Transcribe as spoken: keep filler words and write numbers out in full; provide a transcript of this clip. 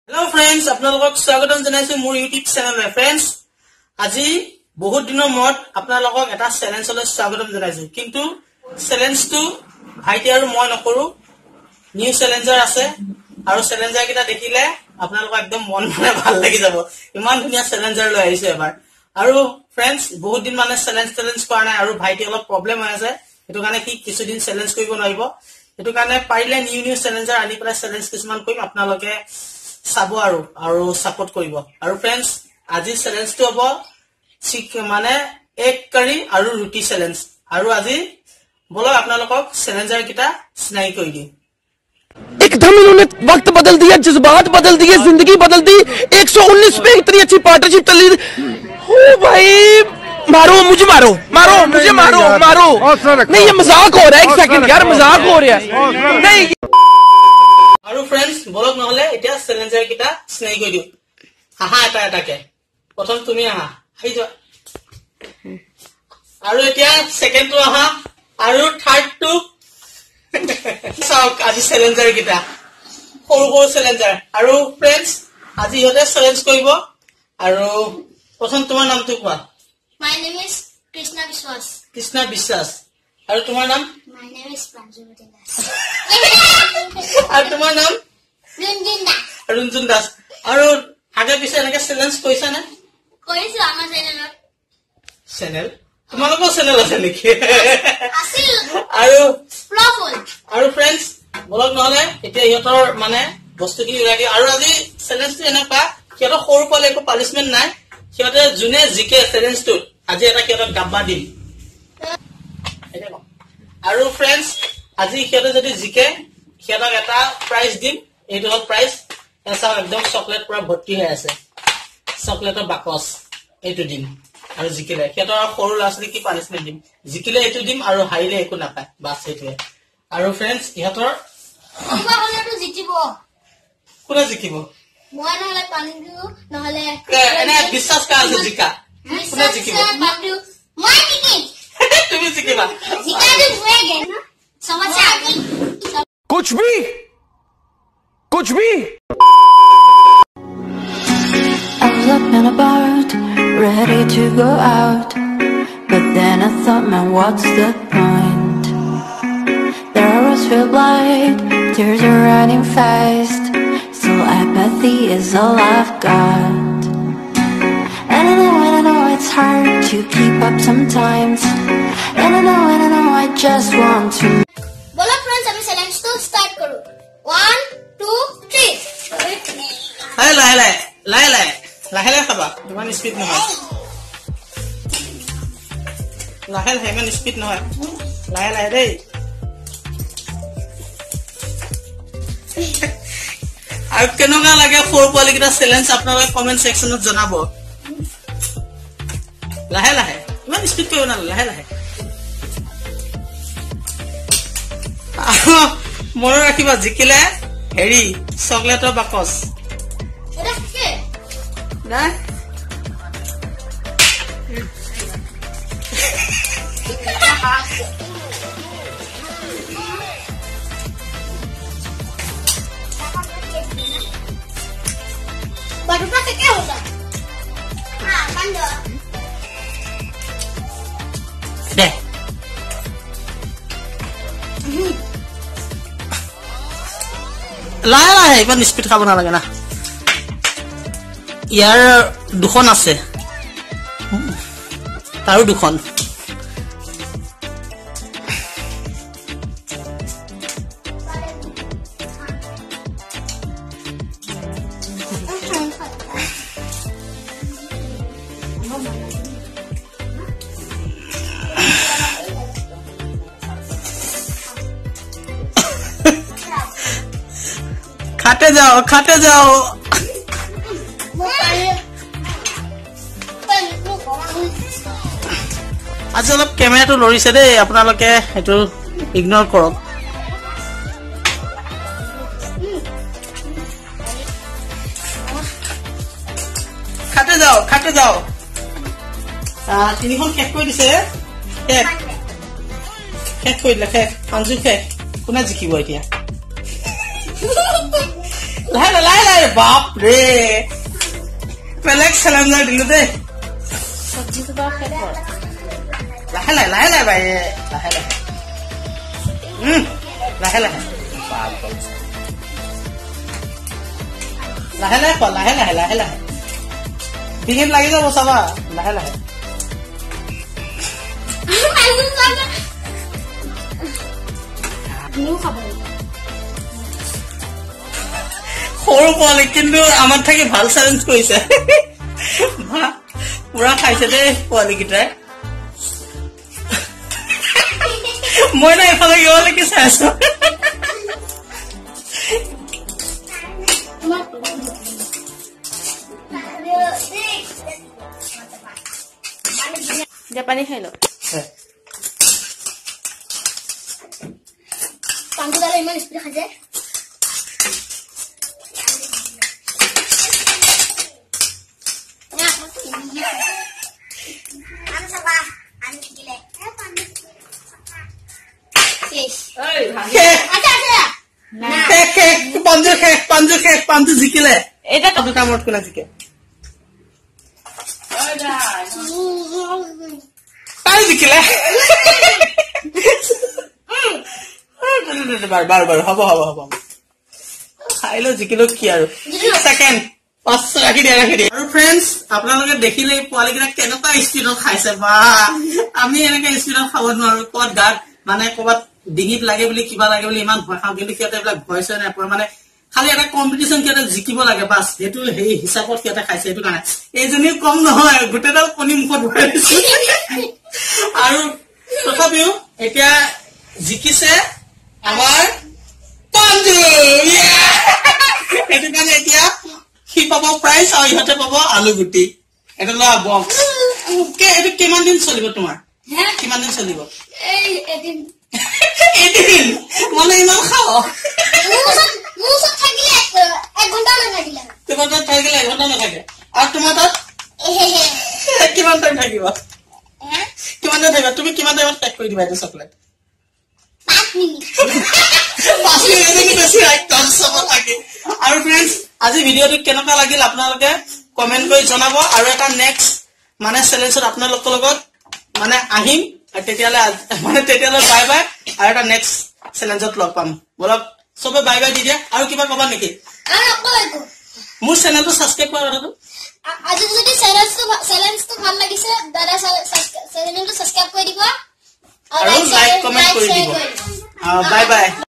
Hello friends, আপোনালোকক স্বাগতম জনাইছো মোৰ YouTube চেনেললৈ friends আজি বহুত দিনৰ মত আপোনালোকক এটা চ্যালেঞ্জলৈ স্বাগতম জনাইছো কিন্তু চ্যালেঞ্জটো ভাইটি আৰু মই নকৰো নিউ চ্যালেঞ্জাৰ আছে আৰু চ্যালেঞ্জাৰ কিটা দেখিলে আপোনালোক একদম মন মানে ভাল লাগি যাব ইমান ধুনীয়া চ্যালেঞ্জাৰ লৈ আহিছো এবাৰ আৰু friends বহুত দিন মানে চ্যালেঞ্জ চ্যালেঞ্জ কৰা নাই আৰু ভাইটি অলপ প্ৰবলেম হৈ আছে এটো কাৰণে কি কিছু দিন চ্যালেঞ্জ কৰিব নোৱাৰিব এটো কাৰণে পাৰিলে নিউ নিউ চ্যালেঞ্জাৰ আনি পেলাই চ্যালেঞ্জ কিছুমান কৰিম আপোনালোকে সাবো আৰু আৰু সাপোর্ট কৰিব আৰু फ्रेंड्स আজি চ্যালেঞ্জটো হ'ব চিক মানে এক কাৰি আৰু ৰুটি চ্যালেঞ্জ আৰু আজি বলো আপোনালোকক চ্যালেঞ্জাৰ কিটা স্নাই কৰি দি एकदम इन्होंने वक्त बदल दिया जज्बात बदल दिए जिंदगी बदल दी एक सौ उन्नीस पे इतनी अच्छी पार्टनरशिप चली हो भाई मारो मुझे मारो मारो मुझे मारो मारो नहीं ये मजाक हो रहा है एक सेकंड यार मजाक हो रहा है नहीं আৰু फ्रेंड्स বলক নহলে এটা চ্যালেঞ্জাৰ কিটা স্নাই কৰি দিও হাহা এটা এটাকে প্ৰথম তুমি আহা হাই যোৱা আৰু এতিয়া সেকেন্ড টো আহা আৰু থাৰ্ড টো সাওক আজি চ্যালেঞ্জাৰ কিটা সৰু সৰু চ্যালেঞ্জাৰ আৰু फ्रेंड्स আজি হতে চ্যালেঞ্জ কৰিব আৰু প্ৰথম তোমাৰ নামটো কোৱা My name is Krishna Vishwas. Krishna বিশ্বাস আৰু তোমাৰ নাম My name is Panjumati Das. আৰু তোমাৰ নাম Runjun Das. ৰঞ্জন দাস আৰু আগে পিছে এনেকে চ্যালেঞ্জ কৰিছা না কৰিছো আমাৰ চেনেলত চেনেল তোমালোকৰ চেনেল আছে নেকি আছিল আৰু ফ্লপ হ'ল আৰু फ्रेंड्स বলক নহলে এতিয়া ইহঁতৰ মানে বস্তু কি লাগে আৰু আজি চ্যালেঞ্জটো এনেকা কিয়টো সৰু পলে একো পানিশমেন্ট নাই কিয়তে জুনে জিকে চ্যালেঞ্জটো আজি এটা কিয়টো গাব্বা দিম আৰু फ्रेंड्स আজি কিয়টো যদি জিকে কিয়টো এটা প্ৰাইজ দিম এইটো হল প্ৰাইজ এসা একদম চকলেট পুৰা ভৰ্তি হৈ আছে চকলেটৰ বাকস এইটো দিম আৰু জিকিলে কিয়টো সৰু লাছলি কি পানিশমেন্ট দিম জিকিলে এইটো দিম আৰু হাইলে একো নাপায় বাস এইটোৱে আৰু फ्रेंड्स ইহঁতৰ কিবা হলেটো জিতিব কোনে জিকিব মই নহলে পানিটো নহলে এনে বিশ্বাস কা আছে জিকা কোনে জিকিব পানিটো মই জিকিম তুমি জিকিবা জিকাটো হয়ে গেল সমস্যা আছে कुछ भी कुछ भी I was up and about, ready to go out, but then I thought, man, what's the point? There I was, feel blind, tears are running fast, still apathy is all I've got. And I know, and I know it's hard to keep up sometimes, and I know, and I know I just want to. বলো friends আমি চ্যালেঞ্জটো start কৰো one two three হাই লাই লাই লাই লাই লাহে লাহে খাবা ইমান স্পিড নহয় লাহে লাহে ইমান স্পিড নহয় লাহে লাহে দেই আৰু কেনেকুৱা লাগে সৰু পোৱালি কিটা চ্যালেঞ্জ আপোনালোকে কমেন্ট সেকশনত জনাব লাহে লাহে ইমান স্পিড কৰিব নালাগে লাহে লাহে মনত ৰাখিবা জিকিলে হেৰি চকলেটৰ বাকস এটা কি না baru pakai kau dah ah pandai deh লাহে লাহে ইমান স্পিড খাব নালাগে না ইয়াৰ দুখন আছে তাৰো দুখন खाते जाओ खाते जाओ আজি অলপ কেমেৰাটো লৰিছে দেই আপোনালোকে এটো ইগনোৰ কৰক খাতে যাও খাতে যাও আ তিনিখন শেষ কৰি দিছে শেষ শেষ কৰি দিলে শেষ পাঁচু শেষ কোনে জিকিব এতিয়া লাহে লাহে লাহে বাপ ৰে বেলেগ চেলেঞ্জাৰ দিলো দেই চব্জিটো বা খেদ কৰ লাহে লাহে লাহে লাহে বাই লাহে লাহে উম লাহে লাহে লাহে লাহে খোৱা লাহে লাহে লাহে লাহে ডিঙিত লাগি যাব চাবা লাহে লাহে সৰু পোৱালি কিন্তু আমাৰ থাকি ভাল চেলেঞ্জ কৰিছে পুৰা খাইছে দেই পোৱালি কেইটাই মই না এফালে গিয়ে চাই আছো পানী খাই ল পানটো দালে ইমান স্পিড খাইছে জিকিলে এটা দুটা মত কোনা জিকে তাই জিকিলে বাৰ বাৰ বাৰ হ'ব হ'ব হ'ব খাইলো জিকিলো কি আৰু সেকেন্ড পাঁচ ৰাখি দিয়া ৰাখি দিয়া আৰু ফ্ৰেণ্ডছ আপোনালোকে দেখিলে পোৱালি কেইটা কেনেকুৱা স্পিডত খাইছে বা আমি এনেকে স্পিডত খাব নোৱাৰো ক'ত গাত মানে ক'ৰবাত ডিঙিত লাগে বুলি কিবা লাগে বুলি ইমান ভয় খাওঁ কিন্তু সিহঁতে এইবিলাক ভয় চয় নাপায় মানে খালি এটা কম্পিটিশ্যন সিহঁতে জিকিব লাগে বাছ সেইটো সেই হিচাপত সিহঁতে খাইছে সেইটো কাৰণে এইজনী কম নহয় গোটেইডাল কণী মুখত ভৰাই দিছে আৰু তথাপিও এতিয়া জিকিছে আমাৰ পাঞ্জু সেইটো কাৰণে এতিয়া সি পাব প্ৰাইজ আৰু ইহঁতে পাব আলু গুটি এটা লোৱা বক্স এইটো কিমান দিন চলিব তোমাৰ কিমান দিন চলিব এদিন এদিন মানে ইমান খাওঁ তোমাৰ তাত থাকিলে এঘণ্টা নাথাকে আৰু তোমাৰ তাত কিমান টাইম থাকিব কিমান টাইম থাকিব তুমি কিমান টাইমত পেক কৰি দিবা এইটো চকলেট আৰু ফ্ৰেণ্ডছ আজি ভিডিঅ'টো কেনেকুৱা লাগিল আপোনালোকে কমেন্ট কৰি জনাব আৰু এটা নেক্সট মানে চেলেঞ্জত আপোনালোকৰ লগত মানে আহিম তেতিয়ালে মানে তেতিয়ালে বাই বাই আৰু এটা নেক্সট চেলেঞ্জত লগ পাম বলক সবে বাই বাই দি দিয়া আৰু কিবা কবা নেকি মোৰ চেনেলটো সাবস্ক্ৰাইব কৰা কথাটো আজি যদি চেলেঞ্জটো চেলেঞ্জটো ভাল লাগিছে দাদা চেনেলটো সাবস্ক্ৰাইব কৰি দিব আৰু লাইক কমেন্ট কৰি দিব বাই বাই